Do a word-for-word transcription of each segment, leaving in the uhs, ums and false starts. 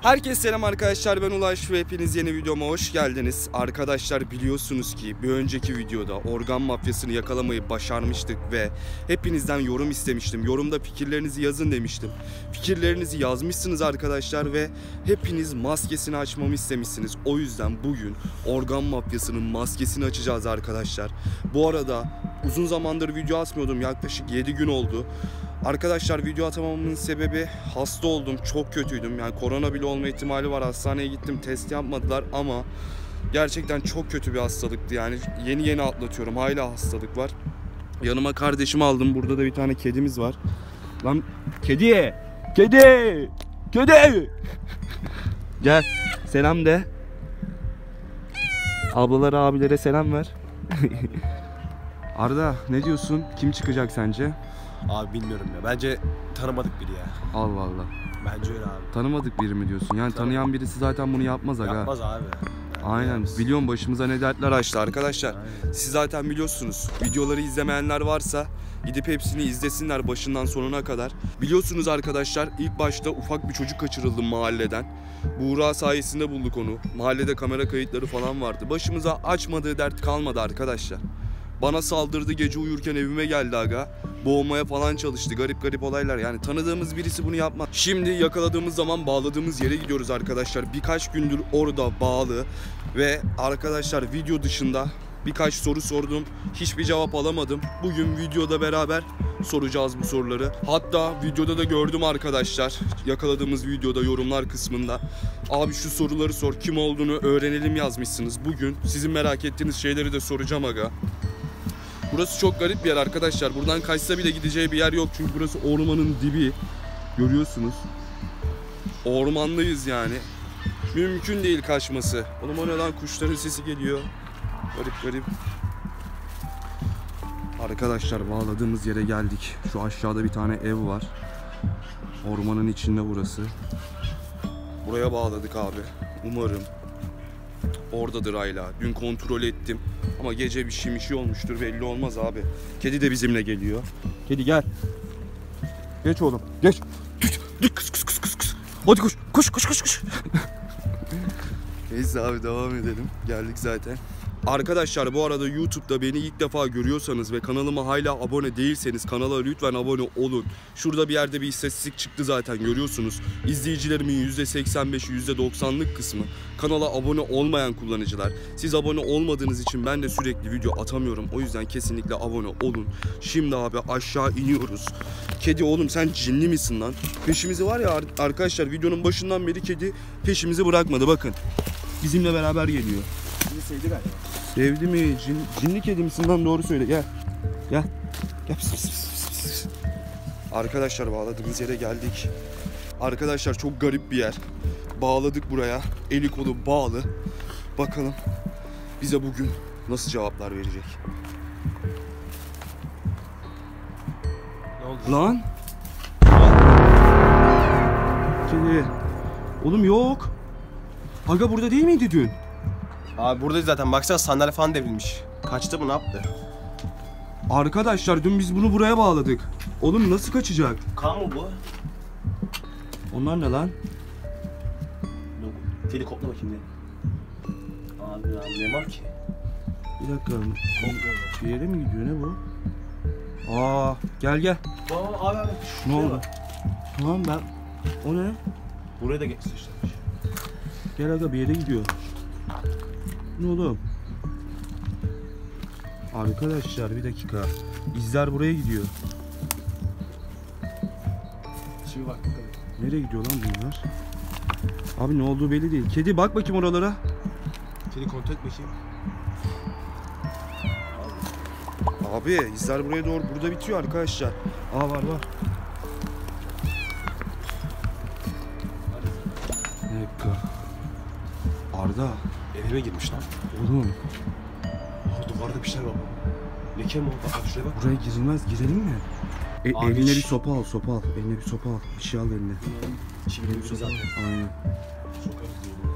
Herkese selam arkadaşlar, ben Ulaş ve hepiniz yeni videoma hoş geldiniz. Arkadaşlar biliyorsunuz ki bir önceki videoda organ mafyasını yakalamayı başarmıştık ve hepinizden yorum istemiştim. Yorumda fikirlerinizi yazın demiştim. Fikirlerinizi yazmışsınız arkadaşlar ve hepiniz maskesini açmamı istemişsiniz. O yüzden bugün organ mafyasının maskesini açacağız arkadaşlar. Bu arada uzun zamandır video atmıyordum, yaklaşık yedi gün oldu. Arkadaşlar video atamamamın sebebi hasta oldum, çok kötüydüm. Yani korona bile olma ihtimali var. Hastaneye gittim, test yapmadılar ama gerçekten çok kötü bir hastalıktı. Yani yeni yeni atlatıyorum, hala hastalık var. Yanıma kardeşimi aldım. Burada da bir tane kedimiz var. Lan kedi! Kedi! Kedi! Gel, selam de. Ablalara, abilere selam ver. Arda, ne diyorsun? Kim çıkacak sence? Abi bilmiyorum ya. Bence tanımadık biri ya. Allah Allah. Bence öyle abi. Tanımadık biri mi diyorsun? Yani tanıyan birisi zaten bunu yapmaz aga. Yapmaz abi. Yani aynen. yapmaz. Biliyorum, başımıza ne dertler açtı arkadaşlar. Aynen. Siz zaten biliyorsunuz. Videoları izlemeyenler varsa gidip hepsini izlesinler başından sonuna kadar. Biliyorsunuz arkadaşlar, ilk başta ufak bir çocuk kaçırıldı mahalleden. Buğra sayesinde bulduk onu. Mahallede kamera kayıtları falan vardı. Başımıza açmadığı dert kalmadı arkadaşlar. Bana saldırdı, gece uyurken evime geldi aga. Boğmaya falan çalıştı. Garip garip olaylar. Yani tanıdığımız birisi bunu yapmaz. Şimdi yakaladığımız zaman bağladığımız yere gidiyoruz arkadaşlar. Birkaç gündür orada bağlı. Ve arkadaşlar video dışında birkaç soru sordum. Hiçbir cevap alamadım. Bugün videoda beraber soracağız bu soruları. Hatta videoda da gördüm arkadaşlar. Yakaladığımız videoda yorumlar kısmında. Abi şu soruları sor, kim olduğunu öğrenelim yazmışsınız. Bugün sizin merak ettiğiniz şeyleri de soracağım aga. Burası çok garip bir yer arkadaşlar. Buradan kaçsa bile gideceği bir yer yok. Çünkü burası ormanın dibi. Görüyorsunuz. Ormandayız yani. Mümkün değil kaçması. Oğlum o ne lan? Kuşların sesi geliyor. Garip garip. Arkadaşlar bağladığımız yere geldik. Şu aşağıda bir tane ev var. Ormanın içinde burası. Buraya bağladık abi. Umarım oradadır hala. Dün kontrol ettim. Ama gece bir şey bir şey olmuştur, belli olmaz abi. Kedi de bizimle geliyor. Kedi gel. Geç oğlum. Geç. Geç. Kıs kıs kıs kıs kıs. Hadi koş. Koş koş koş koş. Neyse abi, devam edelim. Geldik zaten. Arkadaşlar bu arada YouTube'da beni ilk defa görüyorsanız ve kanalıma hala abone değilseniz kanala lütfen abone olun. Şurada bir yerde bir istatistik çıktı zaten, görüyorsunuz. İzleyicilerimin yüzde seksen beşi yüzde doksanlık kısmı kanala abone olmayan kullanıcılar. Siz abone olmadığınız için ben de sürekli video atamıyorum. O yüzden kesinlikle abone olun. Şimdi abi aşağı iniyoruz. Kedi oğlum sen cinli misin lan? Peşimizi var ya arkadaşlar, videonun başından beri kedi peşimizi bırakmadı, bakın. Bizimle beraber geliyor. Bizi sevdi galiba. Sevdi mi? Cin, cinli kedi misin lan? Doğru söyle. Gel. Gel. Gel. Pis, pis, pis, pis, pis. Arkadaşlar bağladığımız yere geldik. Arkadaşlar çok garip bir yer. Bağladık buraya. Eli kolu bağlı. Bakalım bize bugün nasıl cevaplar verecek. Ne oldu? Lan. Kedi. Oğlum yok. Aga burada değil miydi dün? Abi buradayız zaten. Baksana sandalye falan devrilmiş. Kaçtı mı, ne yaptı? Arkadaşlar dün biz bunu buraya bağladık. Oğlum nasıl kaçacak? Kan mı bu? Onlar ne lan? Teli kokla bakayım de. Abi anlayamam ki. Bir dakika. Bir yere mi gidiyor, ne bu? Aa, gel gel. Aa, abi abi. Ne oldu? Tamam ben. O ne? Buraya da geç sıçramış. Gel aga, bir yere gidiyor. Ne oğlum? Arkadaşlar bir dakika. İzler buraya gidiyor. Şimdi bak. Nereye gidiyor lan bunlar? Abi ne olduğu belli değil. Kedi bak bakayım oralara. Teli kontrol et bakayım. Abi izler buraya doğru, burada bitiyor arkadaşlar. Aa var var. Bir dakika. Arda. Evime girmiş lan. Oğlum. Aa, duvarda bir şey var baba. Leke mi o? Bak şuraya bak. Buraya girilmez, girelim mi? E, Abi eline hiç- bir sopa al, sopa al. Eline bir sopa al. Bir şey al eline. Şimdi Eline bir bir sopa zaten. al. Aynen. Sokarız diyorum.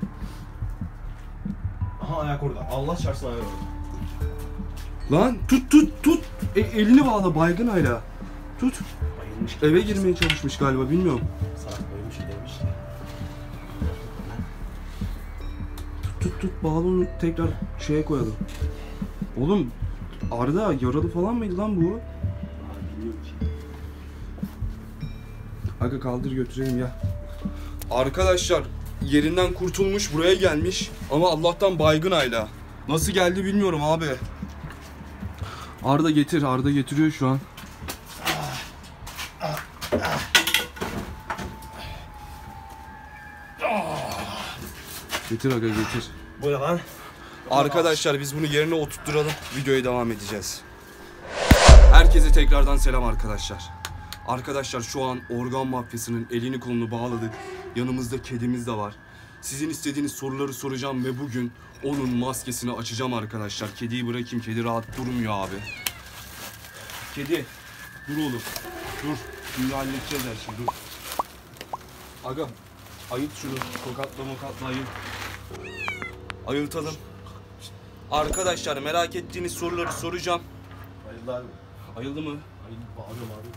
Aha ayak orada. Allah çarpsın ayak orada. Lan tut tut tut. E, elini bağla, baygın hala. Tut. Bayılmış. Eve girmeye çalışmış galiba, bilmiyorum. Salak bayılmış demiş ki. tut tut bağla onu tekrar şeye koyalım. Oğlum Arda yaralı falan mıydı lan bu? Bilmiyorum ki. Aga kaldır götürelim ya. Arkadaşlar yerinden kurtulmuş buraya gelmiş ama Allah'tan baygın hala. Nasıl geldi bilmiyorum abi. Arda getir, Arda getiriyor şu an. Getir aga getir. Bu ne lan? Arkadaşlar biz bunu yerine oturtturalım. Videoya devam edeceğiz. Herkese tekrardan selam arkadaşlar. Arkadaşlar şu an organ mafyasının elini kolunu bağladık. Yanımızda kedimiz de var. Sizin istediğiniz soruları soracağım ve bugün onun maskesini açacağım arkadaşlar. Kediyi bırakayım. Kedi rahat durmuyor abi. Kedi dur oğlum. Dur. Şimdi halledeceğiz her şeyi. Dur. Aga ayılt şunu. Tokatla mokatla ayılt. Ayıltalım. Arkadaşlar merak ettiğiniz soruları soracağım. Ayıldı abi. Ayıldı mı? Ayıldı. Bağırıyorum abi.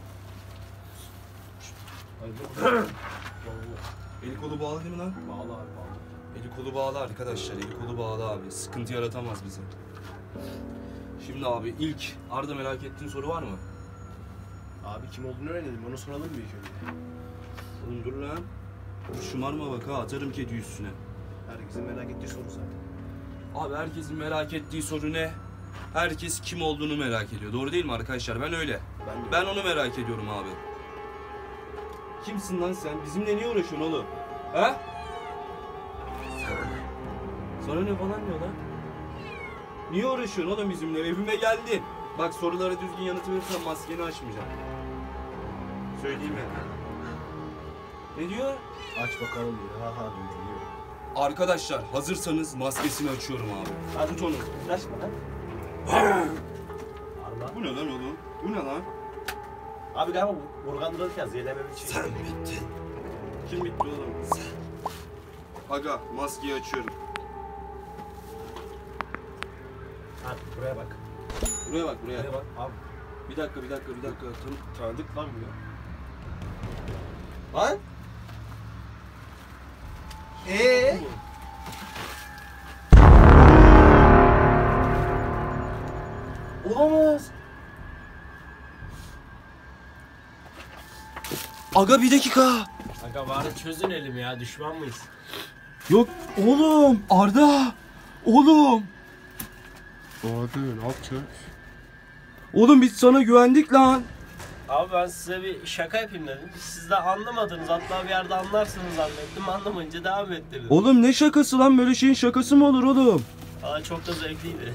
Ayıldı. Eli kolu bağlı değil mi lan? Bağlı abi bağlı. Eli kolu bağlı arkadaşlar. Eli kolu bağlı abi. Sıkıntı yaratamaz bize. Şimdi abi ilk Arda merak ettiğin soru var mı? Abi kim olduğunu öğrenelim. Onu soralım bir ilk önce. Oğlum dur lan. Dur şımarma bak ha. Atarım kedi üstüne. Herkesin merak ettiği soru zaten. Abi herkesin merak ettiği soru ne? Herkes kim olduğunu merak ediyor. Doğru değil mi arkadaşlar? Ben öyle. Ben de. Ben onu merak ediyorum abi. Kimsin lan sen? Bizimle niye uğraşıyorsun oğlum? He? Sana ne falan diyor lan? Niye uğraşıyorsun oğlum bizimle? Evime geldin. Bak sorulara düzgün yanıt verirsen maskeni açmayacağım. Söyleyeyim ya. Ne diyor? Aç bakalım diyor. Ha ha diyor. Arkadaşlar hazırsanız maskesini açıyorum abi. Hadi Tut onu. Uğraşma lan. Arma. Bu ne lan oğlum? Bu ne lan? Abi galiba organdırırken zehirlemem için. Sen bittin. Kim bitti oğlum? Sen. Aga maskeyi açıyorum. Ha buraya bak. Buraya bak buraya. Buraya bak. Abi Bir dakika bir dakika bir dakika. Tan- tanıdık lan bu ya. Lan? Eee? Olamaz. Aga bir dakika. Aga bari çözün elimi ya, düşman mıyız? Yok oğlum Arda. Oğlum. Abi ne yapacağız? Oğlum biz sana güvendik lan. Abi ben size bir şaka yapayım dedim. Siz de anlamadınız, hatta bir yerde anlarsınız zannettim. Anlamayınca devam ettirdim. Oğlum ne şakası lan, böyle şeyin şakası mı olur oğlum? Aa, çok da zevkliydi.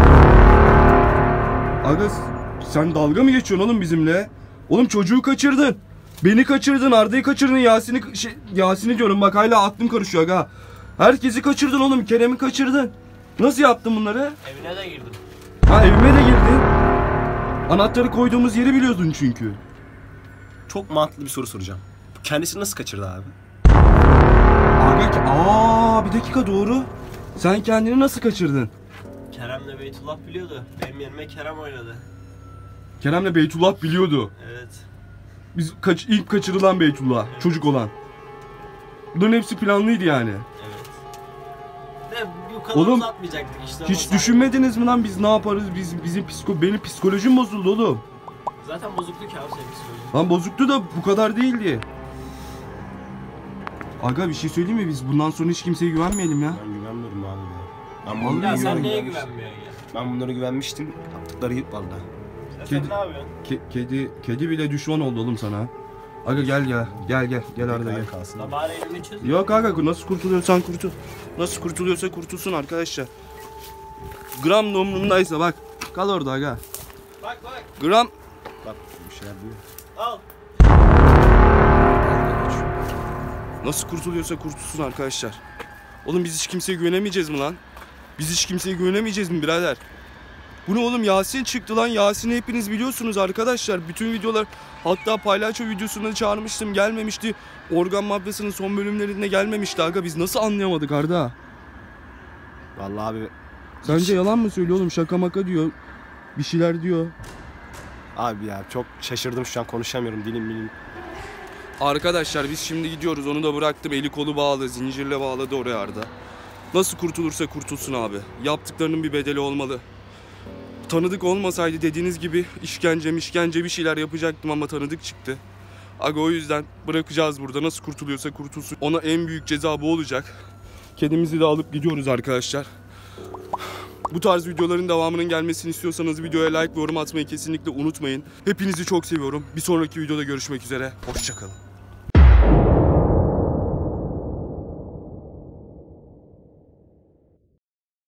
Aga sen dalga mı geçiyorsun oğlum bizimle? Oğlum çocuğu kaçırdın. Beni kaçırdın, Arda'yı kaçırdın, Yasin'i şey, Yasin'i diyorum bak, hala aklım karışıyor aga. Herkesi kaçırdın oğlum, Kerem'i kaçırdın. Nasıl yaptın bunları? Evine de girdim. Ha evime de girdin. Anahtarı koyduğumuz yeri biliyordun çünkü. Çok mantıklı bir soru soracağım. Kendisini nasıl kaçırdı abi? Aga ki aa bir dakika doğru. Sen kendini nasıl kaçırdın? Kerem'le Beytullah biliyordu. Benim yerime Kerem oynadı. Kerem'le Beytullah biliyordu. Evet. Biz kaç, ilk kaçırılan Beytullah, Evet. çocuk olan. Bunların hepsi planlıydı yani. Evet. De bu kadar Oğlum, uzatmayacaktık işte. Hiç ama düşünmediniz mi lan biz ne yaparız? Biz bizim psiko benim psikolojim bozuldu oğlum. zaten bozuktu ki abi senin psikolojin. Lan bozuktu da bu kadar değildi. Aga bir şey söyleyeyim mi? Biz bundan sonra hiç kimseye güvenmeyelim ya. Ben güvenmiyorum abi ya. Ben Vallahi Ya sen güvenmiyorum. neye güvenmiyorsun ya? Ben bunlara güvenmiştim. Yaptıkları yıp valla. Ya Kedi- sen ne yapıyorsun? Ke- kedi kedi bile düşman oldu oğlum sana. Aga gel gel. Gel gel. Gel Arda gel. kalsın. La bari elini çöz. Yok aga nasıl kurtuluyorsan kurtul. Nasıl kurtuluyorsa kurtulsun arkadaşlar. Gram da umrumdaysa bak. Kal orada aga. Bak bak. Gram. Bak bir şeyler diyor. Al. Nasıl kurtuluyorsa kurtulsun arkadaşlar. Oğlum biz hiç kimseye güvenemeyeceğiz mi lan? Biz hiç kimseye güvenemeyeceğiz mi birader? Bu ne oğlum, Yasin çıktı lan. Yasin'i hepiniz biliyorsunuz arkadaşlar. Bütün videolar, hatta palyaço videosunda çağırmıştım, gelmemişti. Organ mafyasının son bölümlerinde gelmemişti aga. Biz nasıl anlayamadık Arda? Vallahi abi. Sence yalan mı söylüyor oğlum? Şaka maka diyor. Bir şeyler diyor. Abi ya çok şaşırdım şu an, konuşamıyorum, dilim bilim. Arkadaşlar biz şimdi gidiyoruz. Onu da bıraktım. Eli kolu bağlı. Zincirle bağladı oraya Arda. Nasıl kurtulursa kurtulsun abi. Yaptıklarının bir bedeli olmalı. Tanıdık olmasaydı dediğiniz gibi işkence işkence bir şeyler yapacaktım ama tanıdık çıktı. Aga o yüzden bırakacağız burada. Nasıl kurtuluyorsa kurtulsun. Ona en büyük ceza bu olacak. Kedimizi de alıp gidiyoruz arkadaşlar. Bu tarz videoların devamının gelmesini istiyorsanız videoya like ve yorum atmayı kesinlikle unutmayın. Hepinizi çok seviyorum. Bir sonraki videoda görüşmek üzere. Hoşça kalın.